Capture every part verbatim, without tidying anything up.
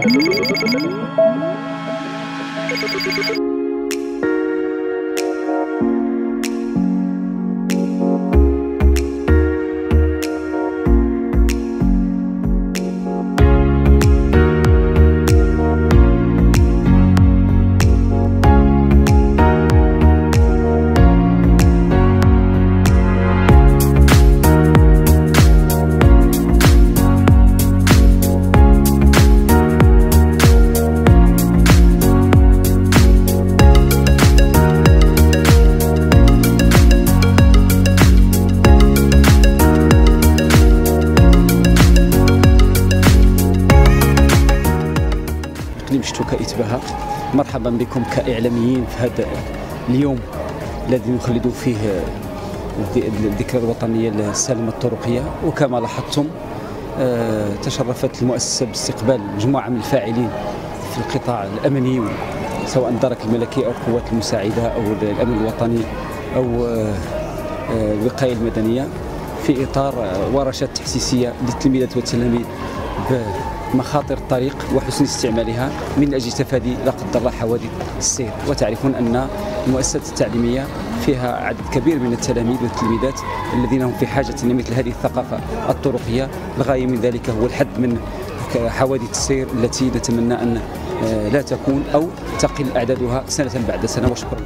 إقليم شتوكا إتباها. مرحبا بكم كإعلاميين في هذا اليوم الذي نخلد فيه الذكرى الوطنية للسلامة الطرقية. وكما لاحظتم تشرفت المؤسسة باستقبال مجموعة من الفاعلين في القطاع الأمني، سواء الدرك الملكي أو القوات المساعدة أو الأمن الوطني أو الوقاية المدنية، في إطار ورشات تحسيسية للتلميذات والتلاميذ بمخاطر الطريق وحسن استعمالها من أجل تفادي لا قدر الله حوادث السير. وتعرفون أن المؤسسات التعليمية فيها عدد كبير من التلاميذ والتلميذات الذين هم في حاجة لمثل هذه الثقافة الطرقية. الغاية من ذلك هو الحد من حوادث السير التي نتمنى أن لا تكون أو تقل أعدادها سنة بعد سنة. وشكرا.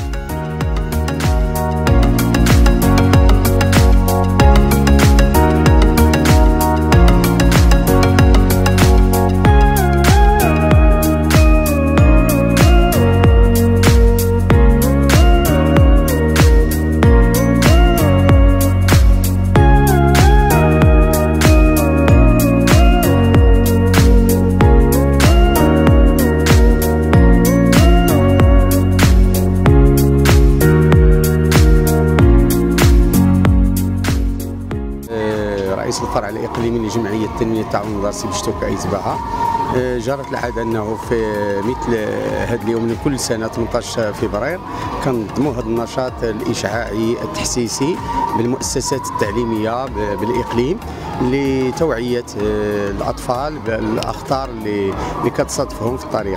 رئيس الفرع الإقليمي لجمعية التنمية التعاون الوراثي بشتوكا إتباها. جرت العادة أنه في مثل هذا اليوم من كل سنة ثمانية عشر فبراير كنظموا هذا النشاط الإشعاعي التحسيسي بالمؤسسات التعليمية بالإقليم لتوعية الأطفال بالأخطار اللي اللي كتصادفهم في الطريق.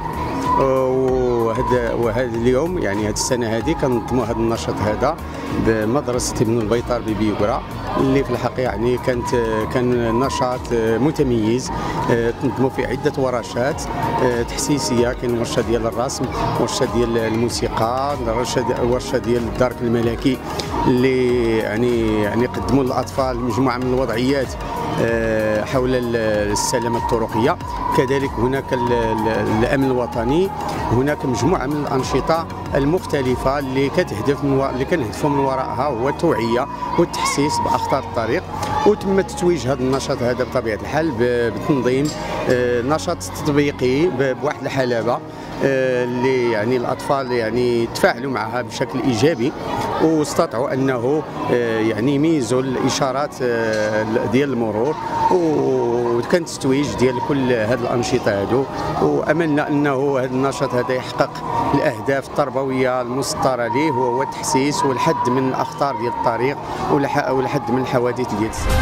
وهذا وهذا اليوم يعني هذه السنة هذه كنظموا هذا النشاط هذا بمدرسة ابن البيطار ببيوغرا، اللي في الحقيقة يعني كانت كان نشاط متميز. تنظموا في عدة ورشات تحسيسية، كاين ورشة ديال الرسم، ورشة ديال الموسيقى، ورشة ديال الدرك الملكي اللي يعني يعني قدموا للأطفال مجموعة من الوضعيات حول السلامة الطرقية. كذلك هناك الأمن الوطني، هناك مجموعة من الأنشطة المختلفة اللي كتهدف من اللي كنهدفوا من وراءها هو التوعية والتحسيس بأخطار الطريق. وتم تتويج هذا النشاط هذا بطبيعة الحال بتنظيم نشاط تطبيقي بواحد الحلبة اللي يعني الأطفال يعني تفاعلوا معها بشكل إيجابي، واستطاعوا أنه يعني يميزوا الإشارات ديال المرور. وكان تتويج ديال كل هذه الأنشطة هذو، وأملنا أنه هذا النشاط هذا يحقق الأهداف التربوية المسطرة ليه، وهو التحسيس والحد من الأخطار ديال الطريق والحد من الحوادث ديال السير.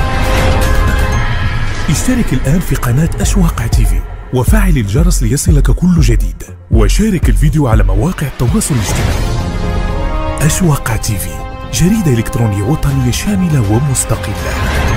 اشترك الآن في قناة أشواق تيفي وفعل الجرس ليصلك كل جديد، وشارك الفيديو على مواقع التواصل الاجتماعي. أشواق تيفي، جريدة إلكترونية وطنية شاملة ومستقلة.